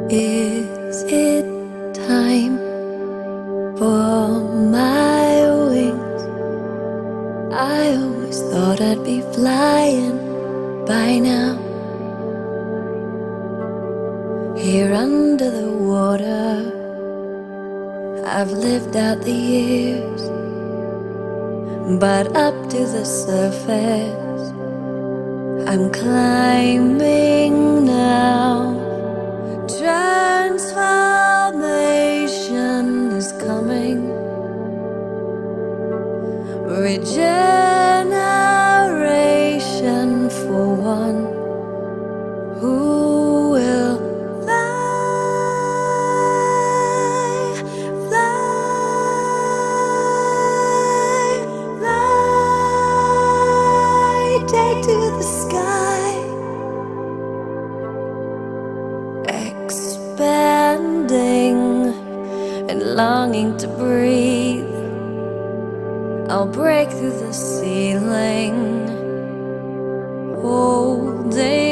Is it time for my wings? I always thought I'd be flying by now. Here under the water, I've lived out the years, but up to the surface I'm climbing now. Transformation is coming, regeneration for one who will fly, fly, fly, take to the sky, expanding and longing to breathe. I'll break through the ceiling, holding